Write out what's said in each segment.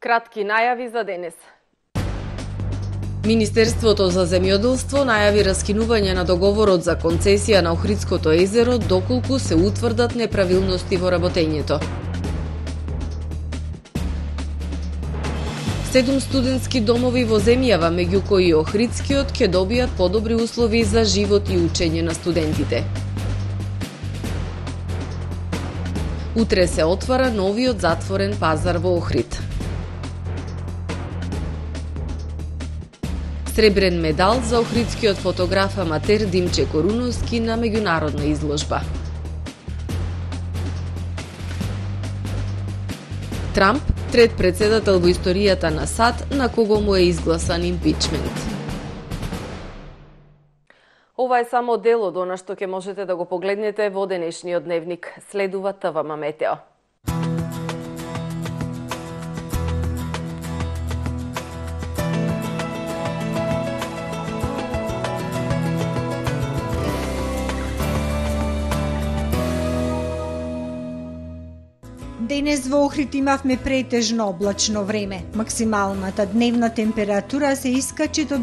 Кратки најави за денес. Министерството за земјоделство најави раскинување на договорот за концесија на Охридското езеро доколку се утврдат неправилности во работењето. 7 студентски домови во земјава, меѓу кои Охридскиот, ќе добијат подобри услови за живот и учење на студентите. Утре се отвара новиот затворен пазар во Охрид. Сребрен медал за охридскиот фотограф аматер Димче Коруновски на меѓународна изложба. Трамп, трет председател во историјата на САД, на кого му е изгласан импичмент. Ова е само дел од она што ќе можете да го погледнете во денешниот дневник. Следува ТВМ Метео. Денес во Охрид имавме претежно облачно време. Максималната дневна температура се искачи до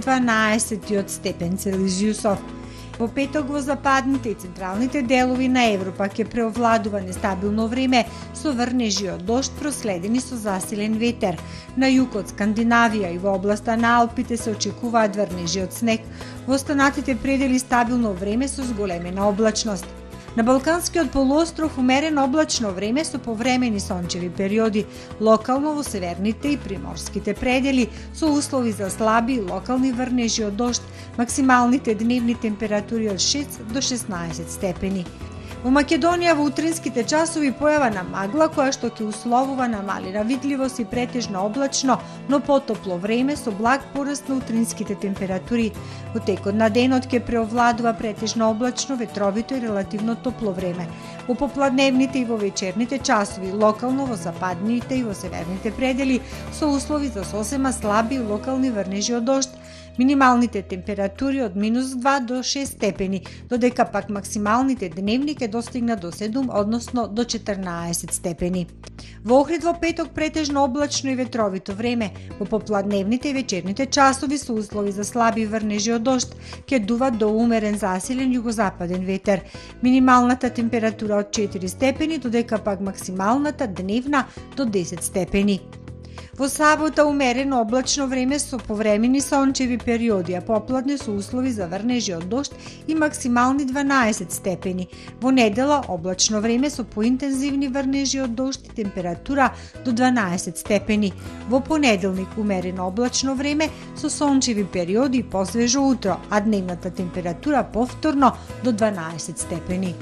12 степен Целзиусов. Во петок во западните и централните делови на Европа ќе преовладува нестабилно време со врнежи од дожд проследени со засилен ветер. На југ од Скандинавија и во областа на Алпите се очекуваат врнежи од снег. Во останатите предели стабилно време со зголемена облачност. На Балканскиот полуостров умерено облачно време со повремени сончеви периоди, локално во северните и приморските предели, со услови за слаби локални врнежи од дожд, максималните дневни температури од 6 до 16 степени. Во Македонија во утринските часови појава на магла која што ќе условува намалена видливост и претежно облачно, но потопло време со благ пораст на утринските температури. Во текот на денот ќе преовладува претежно облачно, ветровито и релативно топло време. Во попладневните и во вечерните часови, локално во западните и во северните предели, со услови за сосема слаби локални врнежи од дожд. Минималните температури од -2 до 6 степени, додека пак максималните дневни ќе достигнат до 7, односно до 14 степени. Во Охрид во петок претежно облачно и ветровито време. Во попладневните и вечерните часови со услови за слаби врнежи од дожд ќе дува до умерен засилен југозападен ветер. Минималната температура од 4 степени, додека пак максималната дневна до 10 степени. Во сабота умерено облачно време со повремени сончеви периоди, а попладне со услови за врнежи од дожд и максимални 12 степени. Во недела облачно време со поинтензивни врнежи од дожд и температура до 12 степени. Во понеделник умерено облачно време со сончеви периоди и посвежо утро, а дневната температура повторно до 12 степени.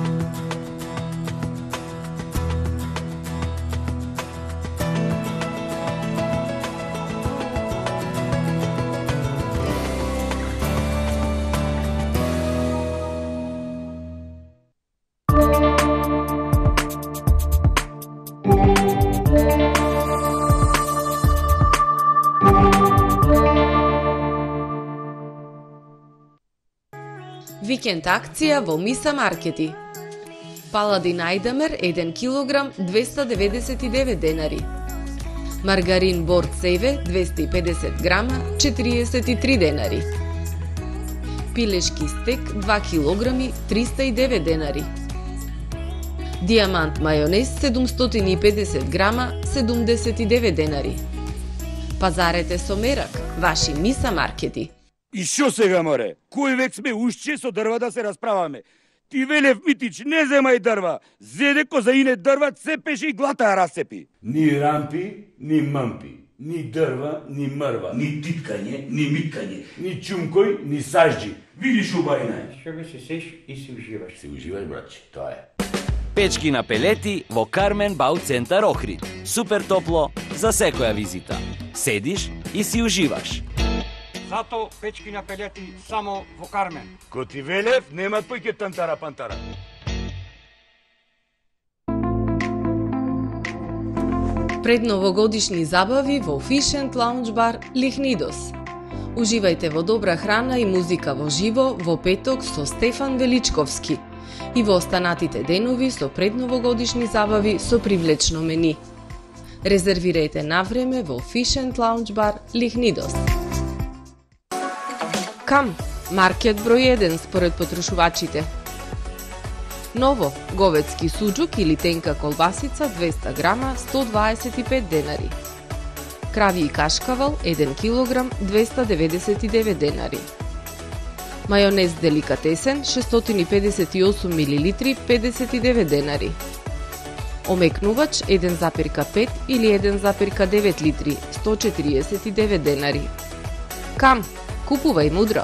Викенд акција во Миса Маркети. Паладин Ајдамер 1 килограм 299 денари. Маргарин Борд Севе 250 грама 43 денари. Пилешки стек 2 килограми 309 денари. Диамант мајонез 750 грама 79 денари. Пазарете со мерак, ваши Миса Маркети. И шо сега, море? Кој век сме ушче со дрва да се расправаме? Ти велев Митич, не земај дрва. Зеде ко за ине дрва цепеше и глата расцепи. Ни рампи, ни мампи. Ни дрва, ни мрва. Ни титкање, ни миткање. Ни чумкој, ни сажджи. Видиш убајна. Што ме се сеш и си уживаш. Си уживаш, братче, тоа е. Печки на пелети во Кармен Бау Центар Охрид. Супер топло за секоја визита. Седиш и си уживаш. Зато печки на пелети само во Кармен. Ко ти велев, нема појќе тантара-пантара. Предновогодишни забави во Fish and Lounge Bar Лихнидос. Уживајте во добра храна и музика во живо во петок со Стефан Величковски и во останатите денови со предновогодишни забави со привлечно мени. Резервирајте на време во Fish and Lounge Bar Лихнидос. Кам, маркет број 1 според потрошувачите. Ново, говедски суџук или тенка колбасица 200 грама 125 денари. Крави и кашкавал 1 килограм 299 денари. Мајонез деликатесен 658 милилитри 59 денари. Омекнувач 1,5 или 1,9 литри 149 денари. Кам, купувај мудро.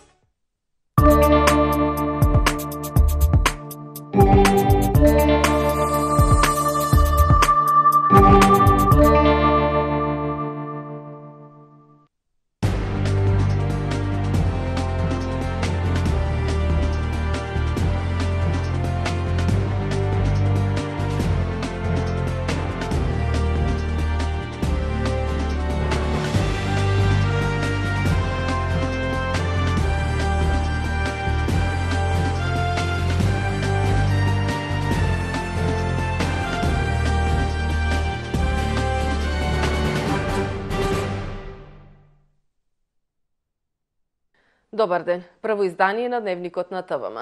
Добар ден. Прво издание на Дневникот на ТВМ.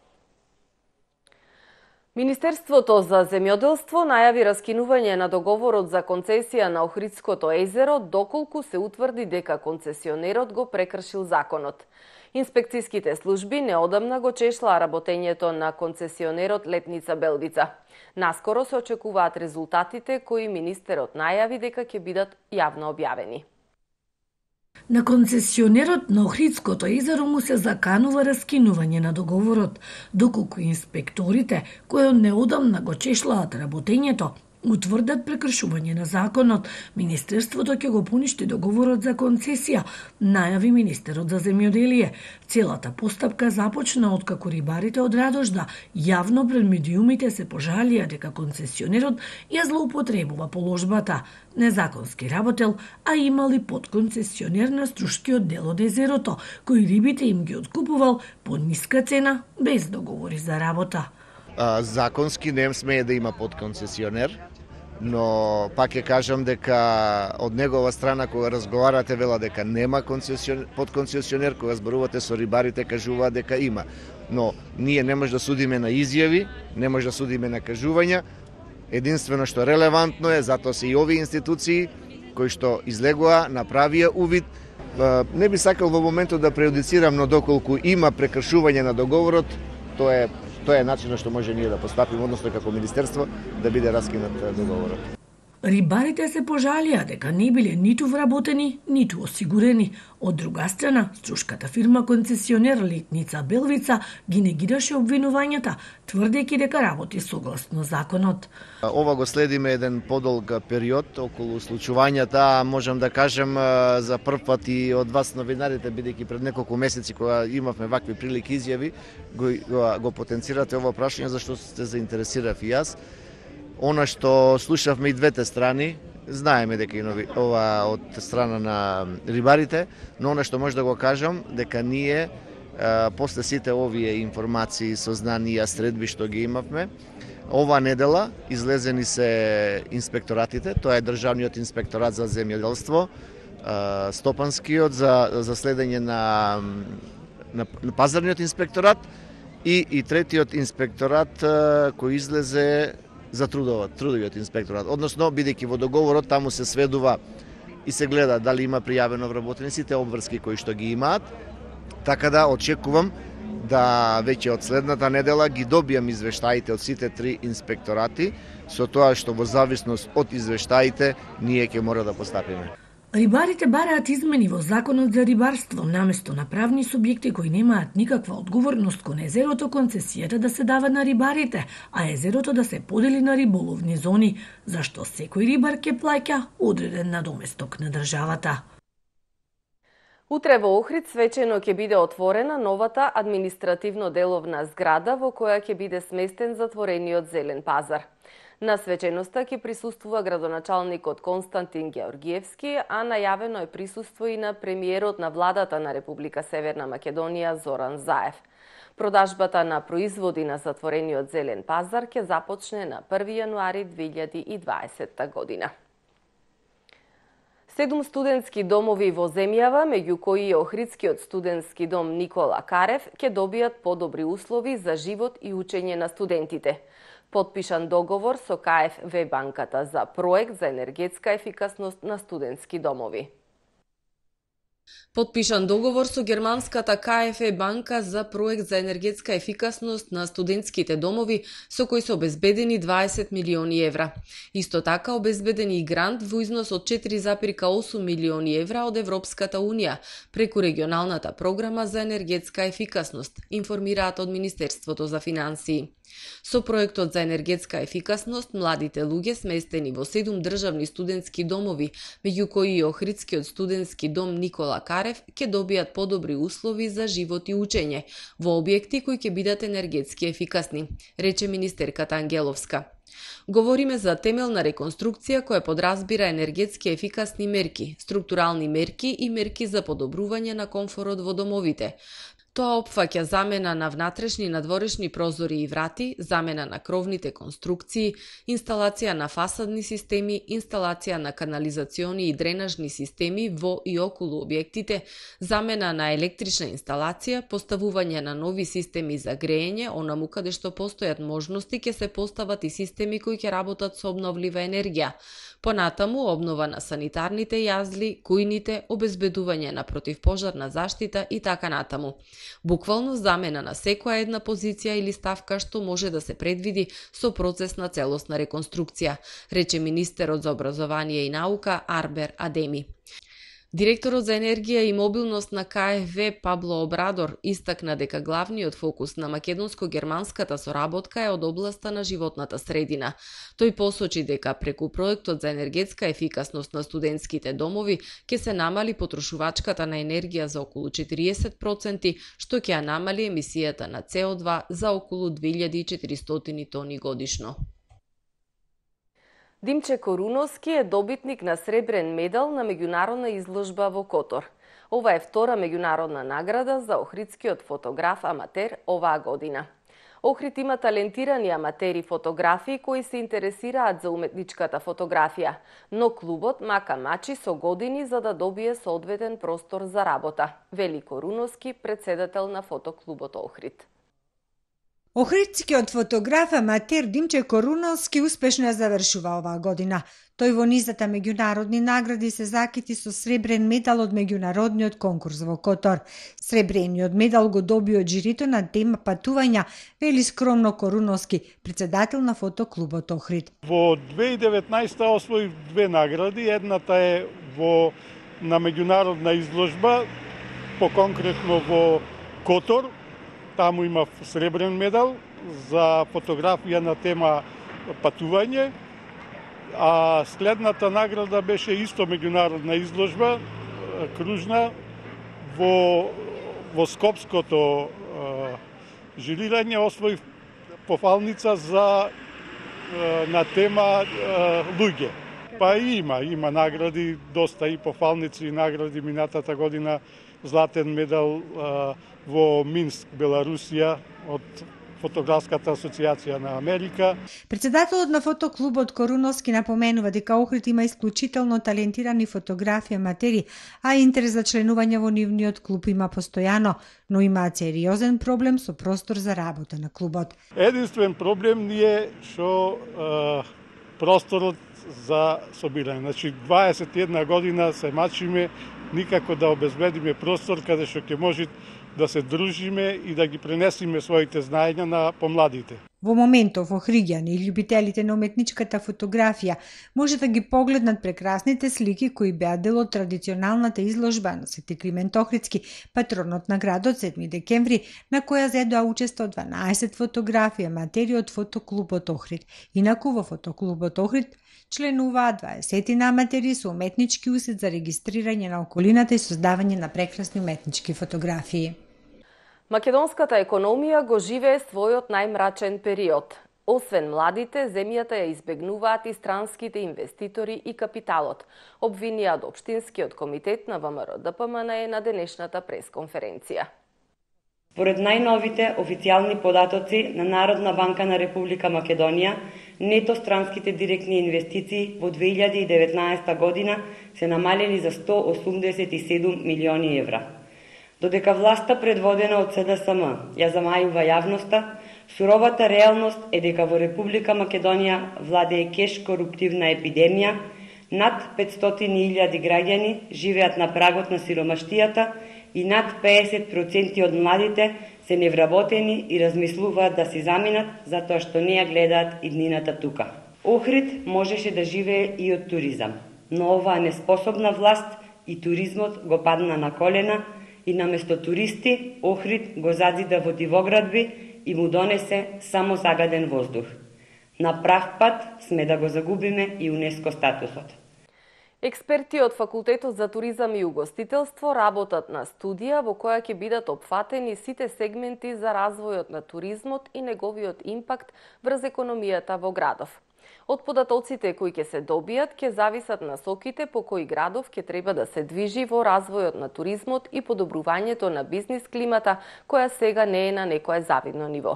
Министерството за земјоделство најави раскинување на договорот за концесија на Охридското езеро доколку се утврди дека концесионерот го прекршил законот. Инспекцијските служби неодамна го чешлаа работењето на концесионерот Летница Белвица. Наскоро се очекуваат резултатите кои министерот најави дека ќе бидат јавно објавени. На концесионерот на Охридското езеро му се заканува раскинување на договорот, доколку инспекторите, кои неодамна го чешлаат работењето, утврдат прекршување на законот, Министерството ќе го поништи договорот за концесија, најави министерот за земјоделие. Целата постапка започна откако рибарите од Радожда јавно пред медиумите се пожалија дека концесионерот ја злоупотребува положбата. Незаконски работел, а имали подконцесионер на струшкиот дел од езерото, кој рибите им ги откупувал по ниска цена, без договори за работа. Законски не смее да има подконцесионер, но пак ќе кажам дека од негова страна кога разговарате вела дека нема подконцесионер, кога зборувате со рибарите кажуваат дека има. Но ние не може да судиме на изјави, не може да судиме на кажувања. Единствено што релевантно е, затоа се и овие институции кои што излегоа, направија увид. Не би сакал во моментот да преюдицирам, но доколку има прекршување на договорот, тоа е начинот што може ние да постапиме, односно како министерство да биде раскинат договорот. Рибарите се пожалија дека не биле ниту вработени, ниту осигурени. Од друга страна, струшката фирма концесионер Летница Белвица ги негираше обвинувањата, тврдејќи дека работи согласно законот. Ова го следиме еден подолг период околу случувањата, можам да кажем за прв пат и од вас новинарите, бидејќи пред неколку месеци кога имавме вакви прилики изјави, го потенцирате ова прашање зашто се заинтересирав и јас. Она што слушавме и двете страни, знаеме дека и ова од страна на рибарите, но она што може да го кажам, дека ние после сите овие информации, сознанија, средби што ги имавме, ова недела излезени се инспекторатите, тоа е Државниот инспекторат за земјоделство, Стопанскиот за следење на пазарниот инспекторат и третиот инспекторат кој излезе за трудовиот инспекторат. Односно, бидејќи во договорот таму се сведува и се гледа дали има пријавено вработени сите обврски кои што ги имаат, така да очекувам да веќе од следната недела ги добијам извештаите од сите три инспекторати, со тоа што во зависност од извештаите ние ќе мора да постапиме. Рибарите бараат измени во законот за рибарство, наместо на правни субјекти кои немаат никаква одговорност кон езерото, концесијата да се дава на рибарите, а езерото да се подели на риболовни зони, зашто секој рибар ќе плаќа одреден надоместок на државата. Утре во Охрид свечено ќе биде отворена новата административно-деловна зграда во која ќе биде сместен затворениот Зелен пазар. На свеченоста ќе присуствува градоначалникот Константин Георгиевски, а најавено е присуство и на премиерот на владата на Република Северна Македонија Зоран Заев. Продажбата на производи на затворениот Зелен пазар ќе започне на 1 јануари 2020 година. 7 студентски домови во земјава, меѓу кои е Охридскиот студентски дом Никола Карев, ќе добијат подобри услови за живот и учење на студентите. Подпишан договор со КФВ банката за проект за енергетска ефикасност на студентски домови. Подпишан договор со германската КФВ банка за проект за енергетска ефикасност на студентските домови, со кој се обезбедени 20 милиони евра. Исто така обезбедени и грант во износ од 4,8 милиони евра од Европската Унија преку регионалната програма за енергетска ефикасност, информираат од Министерството за финансии. Со проектот за енергетска ефикасност, младите луѓе сместени во 7 државни студентски домови, меѓу кои и Охридскиот студентски дом Никола Карев, ќе добијат подобри услови за живот и учење во објекти кои ќе бидат енергетски ефикасни, рече министерката Ангеловска. Говориме за темелна реконструкција која подразбира енергетски ефикасни мерки, структурални мерки и мерки за подобрување на комфорот во домовите. Тоа опфаќа замена на внатрешни и надворешни прозори и врати, замена на кровните конструкции, инсталација на фасадни системи, инсталација на канализациони и дренажни системи во и околу објектите, замена на електрична инсталација, поставување на нови системи за грејење, онаму каде што постојат можности ќе се постават и системи кои ќе работат со обновлива енергија. Понатаму обнова на санитарните јазли, кујните, обезбедување на противпожарна заштита и така натаму. Буквално замена на секоја една позиција или ставка што може да се предвиди со процес на целосна реконструкција, рече министерот за образование и наука Арбер Адеми. Директорот за енергија и мобилност на КФВ Пабло Обрадор истакна дека главниот фокус на македонско-германската соработка е од областа на животната средина. Тој посочи дека преку проектот за енергетска ефикасност на студентските домови ќе се намали потрошувачката на енергија за околу 40%, што ќе ја намали емисијата на CO2 за околу 2400 тони годишно. Димче Коруновски е добитник на сребрен медал на меѓународна изложба во Котор. Ова е втора меѓународна награда за охридскиот фотограф аматер оваа година. Охрид има талентирани аматери фотографи кои се интересираат за уметничката фотографија, но клубот мака мачи со години за да добие соодветен простор за работа, вели Коруновски, председател на фотоклубот Охрид. Охридскиот фотограф аматер Димче Коруновски успешно завршува оваа година. Тој во низата меѓународни награди се закити со сребрен медал од меѓународниот конкурс во Котор. Сребрениот медал го доби од жирито на тема патувања, вели скромно Коруновски, председател на фотоклубот Охрид. Во 2019 освоив 2 награди, едната е на меѓународна изложба, поконкретно во Котор. Таму имав сребрен медал за фотографија на тема патување, а следната награда беше исто меѓународна изложба, кружна, во Скопското жирирање освоив пофалница на тема луѓе. Па има награди, доста и пофалници и награди минатата година, златен медал во Минск, Беларусија, од Фотографската асоциација на Америка. Председателот на фотоклубот Коруновски напоменува дека Охрид има исклучително талентирани фотографи аматери, а интерес за членување во нивниот клуб има постојано, но имаат сериозен проблем со простор за работа на клубот. Единствен проблем ни е што просторот за собирање. Значи 21 година се мачиме никако да обезбедиме простор каде што ќе може да се дружиме и да ги пренесиме своите знаења на помладите. Во моментов охриѓани и љубителите на уметничката фотографија може да ги погледнат прекрасните слики кои беа дел од традиционалната изложба на Свети Климент Охридски, патронот на градот 7 декември, на која зедоа учество 12 фотографи аматери од фотоклубот Охрид. Инаку во фотоклубот Охрид членуваат 20 аматери со уметнички усет за регистрирање на околината и создавање на прекрасни уметнички фотографии. Македонската економија го живее својот најмрачен период. Освен младите, земјата ја избегнуваат и странските инвеститори и капиталот, обвиниат Општинскиот комитет на ВМРО-ДПМНЕ на денешната пресконференција. Според најновите официјални податоци на Народна банка на Република Македонија, нето странските директни инвестиции во 2019 година се намалени за 187 милиони евра. Додека власта предводена од СДСМ ја замајува јавноста, суровата реалност е дека во Република Македонија владее кеш коруптивна епидемија, над 500.000 граѓани живеат на прагот на сиромаштијата и над 50% од младите се невработени и размислуваат да си заминат затоа што не ја гледаат иднината тука. Охрид можеше да живее и од туризам, но оваа неспособна власт и туризмот го падна на колена и наместо туристи Охрид го зазида во дивоградби и му донесе само загаден воздух. На прав пат сме да го загубиме и ЮНЕСКО статусот. Експерти од Факултетот за туризам и угостителство работат на студија во која ќе бидат опфатени сите сегменти за развојот на туризмот и неговиот импакт врз економијата во градов. Од податоците кои ќе се добијат ќе зависат насоките по кои градов ќе треба да се движи во развојот на туризмот и подобрувањето на бизнис климата, која сега не е на некое завидно ниво.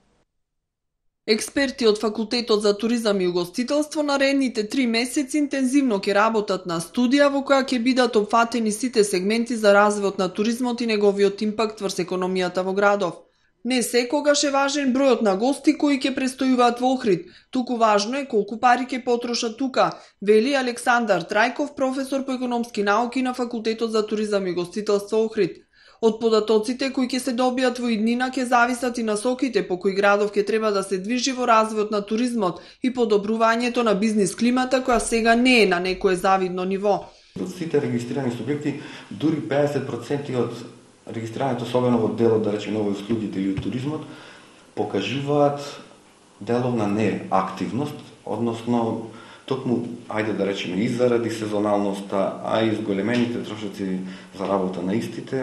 Експерти од Факултетот за туризам и угостителство наредните 3 месеци интензивно ќе работат на студија во која ќе бидат опфатени сите сегменти за развојот на туризмот и неговиот импакт врз економијата во градов. Не секогаш е важен бројот на гости кои ќе престојуваат во Охрид, туку важно е колку пари ќе потрошат тука, вели Александар Трајков, професор по економски науки на Факултетот за туризам и угостителство Охрид. Од податоците кои ќе се добијат во иднина ќе зависат и насоките по кои градов ќе треба да се движи во развојот на туризмот и подобрувањето на бизнис климата која сега не е на некое завидно ниво. Од сите регистрирани субјекти, дури 50% од регистрираните, особено во делот, да речеме, овој услугите или туризмот, покажуваат деловна неактивност, односно токму, ајде да речеме, и заради сезоналноста, а и зголемените трошоци за работа на истите,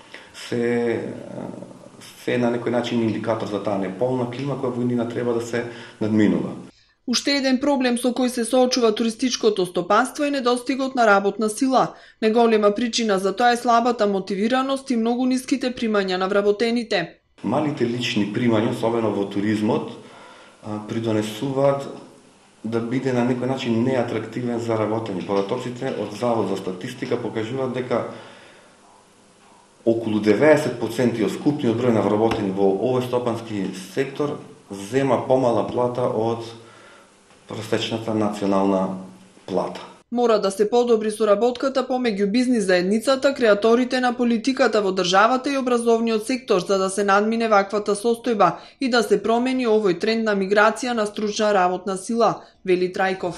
се на некој начин индикатор за таа неполна клима која во иднина треба да се надминува. Уште еден проблем со кој се соочува туристичкото стопанство е недостигот на работна сила. Неголема причина за тоа е слабата мотивираност и многу ниските примања на вработените. Малите лични примања, особено во туризмот, придонесуваат да биде на некој начин неатрактивен за работење. Податоците од Завод за статистика покажуваат дека околу 90% од скупниот број на вработени во овој стопански сектор зема помала плата од просечната национална плата. Мора да се подобри соработката помеѓу бизнис заедницата, креаторите на политиката во државата и образовниот сектор за да се надмине ваквата состојба и да се промени овој тренд на миграција на стручна работна сила, вели Трајков.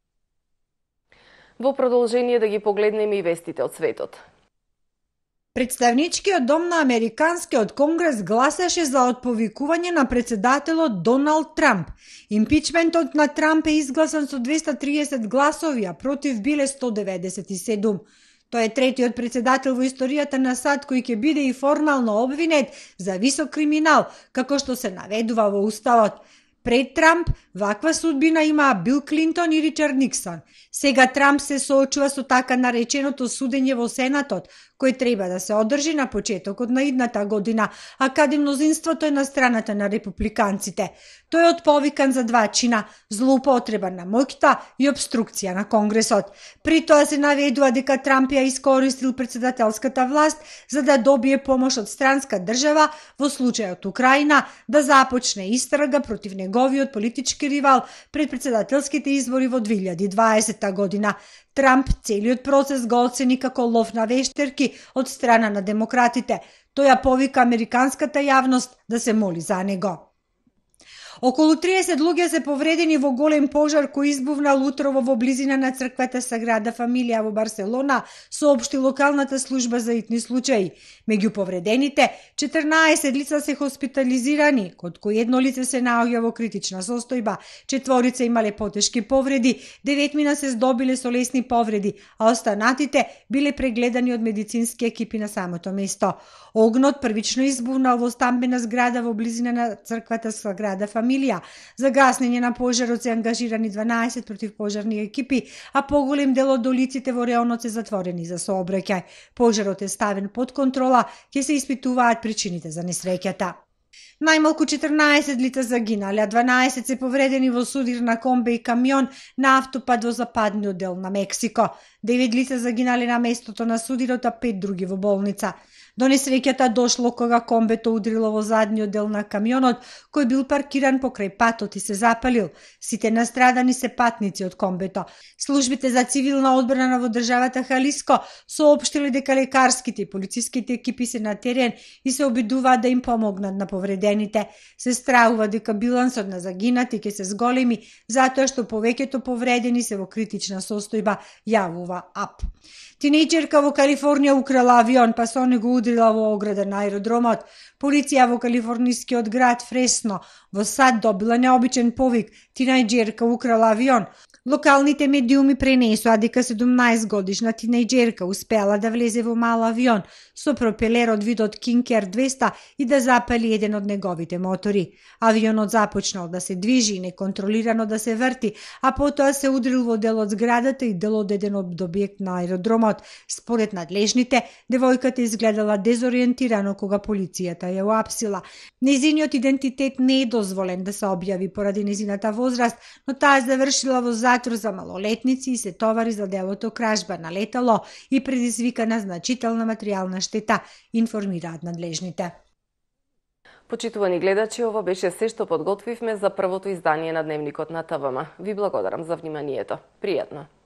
Во продолжение да ги погледнеме и вестите од светот. Представничкиот дом на Американскиот конгрес гласаше за отповикување на председателот Доналд Трамп. Импичментот на Трамп е изгласан со 230 гласови, а против биле 197. Тој е третиот председател во историјата на САД кој ќе биде и формално обвинет за висок криминал, како што се наведува во Уставот. Пред Трамп, ваква судбина имаа Бил Клинтон и Ричард Никсон. Сега Трамп се соочува со така нареченото судење во Сенатот, кој треба да се одржи на почетокот на идната година, а каде мнозинството е на страната на републиканците. Тој е отповикан за 2 чина: злоупотреба на моќта и обструкција на Конгресот. При тоа се наведува дека Трамп ја искористил председателската власт за да добие помош од странска држава во случајот Украина да започне истрага против неговиот политички ривал пред председателските избори во 2020 година. Трамп целиот процес го оцени како лов на вештерки од страна на демократите. Тој ја повика американската јавност да се моли за него. Околу 30 луѓе се повредени во голем пожар кој избувнал утрово во близина на црквата Саграда Фамилија во Барселона, соопшти локалната служба за итни случаи. Меѓу повредените, 14 лица се хоспитализирани, од кои едно лице се наоѓа во критична состојба, 4 имале потешки повреди, 9 се здобиле со лесни повреди, а останатите биле прегледани од медицински екипи на самото место. Огнот првично избувнал во стамбена зграда во близина на црквата Саграда Фамилија. За гаснење на пожарот се ангажирани 12 противпожарни екипи, а поголем дел од улиците во реонот се затворени за сообраќај. Пожарот е ставен под контрола, ќе се испитуваат причините за несреќата. Најмалку 14 лица загинале, а 12 се повредени во судир на комбе и камион на автопат во западниот дел на Мексико. 9 лица загинале на местото на судирот, а 5 други во болница. До несреќата дошло кога комбето удрило во задниот дел на камионот, кој бил паркиран покрај патот и се запалил. Сите настрадани се патници од комбето. Службите за цивилна одбрана во државата Халиско соопштиле дека лекарските и полициските екипи се на терен и се обидуваат да им помогнат на повредените. Се страхува дека билансот на загинати ќе се зголеми, затоа што повеќето повредени се во критична состојба, јавува АП. Тинејџерка во Калифорнија украла авион, па со него удрила во ограда на аеродромот. Полиција во калифорнискиот град Фресно во САД добила необичен повик: тинејџерка украла авион. Локалните медиуми пренесоа дека 17 годишна тинејџерка успеала да влезе во мал авион со пропелер од видот King Air 200 и да запали еден од неговите мотори. Авионот започнал да се движи и неконтролирано да се врти, а потоа се удрил во делот зградата и дел од еден од објект на аеродромот. Според надлежните, девојката изгледала дезориентирано кога полицијата ја уапсила. Незиниот идентитет не е дозволен да се објави поради незината возраст, но таа завршила во затвор за малолетници и се товари за делото кражба на летало и предизвикана значителна материјална штета, информираат надлежните. Почитувани гледачи, ова беше се што подготвивме за првото издание на Дневникот на ТВМ. Ви благодарам за вниманието. Пријатно!